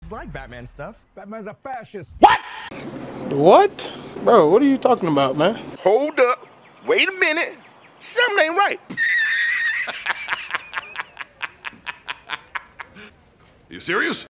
It's like Batman stuff. Batman's a fascist. What? What? Bro, what are you talking about, man? Hold up. Wait a minute. Something ain't right. You serious?